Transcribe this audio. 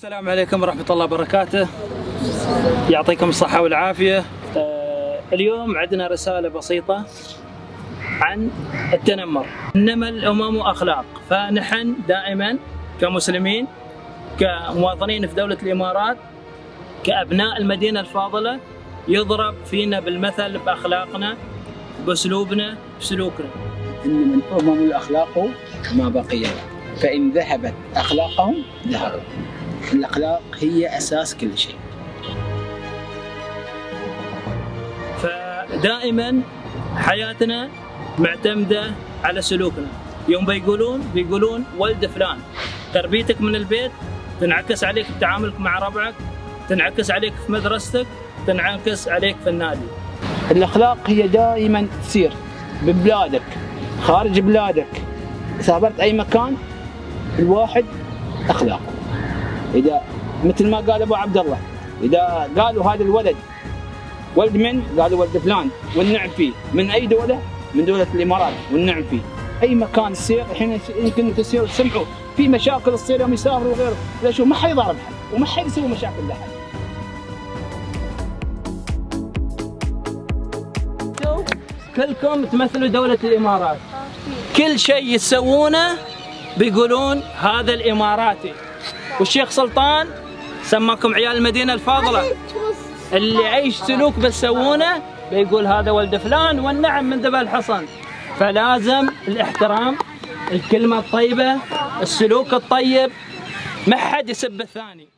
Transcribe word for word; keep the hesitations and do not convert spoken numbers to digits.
السلام عليكم ورحمة الله وبركاته. يعطيكم الصحة والعافية. اليوم عندنا رسالة بسيطة عن التنمر. إنما الأمم أخلاق، فنحن دائما كمسلمين كمواطنين في دولة الإمارات كأبناء المدينة الفاضلة يضرب فينا بالمثل بأخلاقنا، بأسلوبنا، بسلوكنا. إنما الأمم الأخلاق ما بقي، فإن ذهبت أخلاقهم ذهبوا. الأخلاق هي أساس كل شيء. فدائما حياتنا معتمدة على سلوكنا. يوم بيقولون بيقولون ولد فلان، تربيتك من البيت تنعكس عليك بتعاملك مع ربعك، تنعكس عليك في مدرستك، تنعكس عليك في النادي. الأخلاق هي دائما تصير ببلادك، خارج بلادك، سافرت أي مكان، الواحد أخلاقه. إذا مثل ما قال أبو عبد الله، إذا قالوا هذا الولد ولد من؟ قالوا ولد فلان، والنعم فيه. من أي دولة؟ من دولة الإمارات، والنعم فيه. أي مكان تصير الحين يمكن تصير تسمعوا في مشاكل تصير يوم يسافروا وغيره، لا شو ما حد يضارب حد وما حد يسوي مشاكل لحد. كلكم تمثلوا دولة الإمارات، كل شيء يسوونه بيقولون هذا الإماراتي. والشيخ سلطان سماكم عيال المدينة الفاضلة، اللي يعيش سلوك بتسوونه بيقول هذا ولد فلان، والنعم من ذبح الحصن. فلازم الاحترام، الكلمة الطيبة، السلوك الطيب، ما حد يسب الثاني.